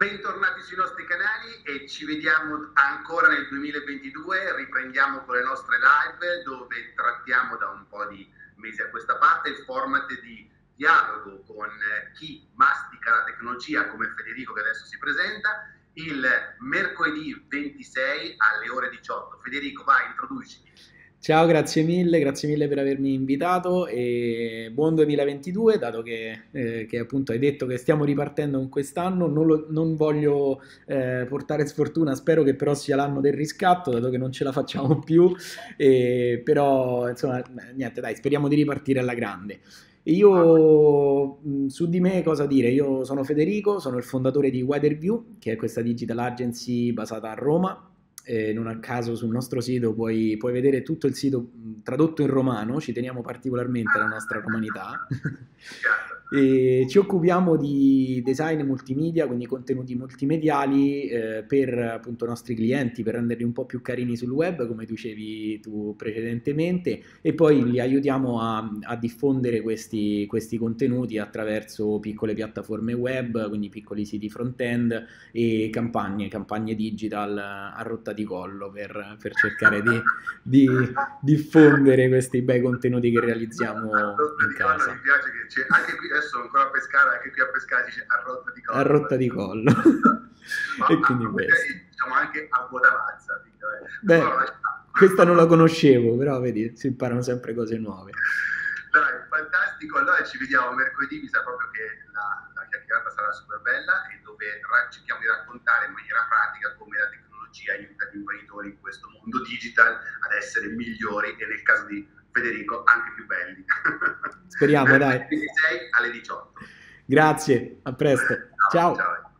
Bentornati sui nostri canali e ci vediamo ancora nel 2022, riprendiamo con le nostre live dove trattiamo da un po' di mesi a questa parte il format di dialogo con chi mastica la tecnologia come Federico che adesso si presenta il mercoledì 26 alle ore 18. Federico, vai, introducimi. Ciao, grazie mille per avermi invitato e buon 2022, dato che appunto hai detto che stiamo ripartendo con quest'anno, non voglio portare sfortuna, spero che però sia l'anno del riscatto, dato che non ce la facciamo più, però insomma niente dai, speriamo di ripartire alla grande. Io su di me cosa dire? Io sono Federico, sono il fondatore di Widerview, che è questa digital agency basata a Roma. Non a caso sul nostro sito puoi vedere tutto il sito tradotto in romano, ci teniamo particolarmente alla nostra romanità. E ci occupiamo di design multimedia, quindi contenuti multimediali per appunto i nostri clienti, per renderli un po' più carini sul web, come dicevi tu precedentemente, e poi li aiutiamo a diffondere questi contenuti attraverso piccole piattaforme web, quindi piccoli siti front-end e campagne digital a rotta di collo per cercare di diffondere questi bei contenuti che realizziamo in Mi casa. piace che c'è anche qui adesso sono ancora a pescare, anche qui a pescare dice a rotta di A collo. rotta di collo. Ma E quindi questo. magari diciamo anche a vuota mazza. Beh, questa non la conoscevo, però vedi, si imparano sempre cose nuove. Dai, fantastico. Allora ci vediamo mercoledì, mi sa proprio che la chiacchierata sarà super bella e dove cerchiamo di raccontare in maniera pratica come la tecnologia aiuta gli imprenditori in questo mondo digital ad essere migliori e nel caso di Federico anche più belli. Speriamo, dai. Mercoledì 26 alle 18. Grazie, a presto. Ciao, Ciao. ciao.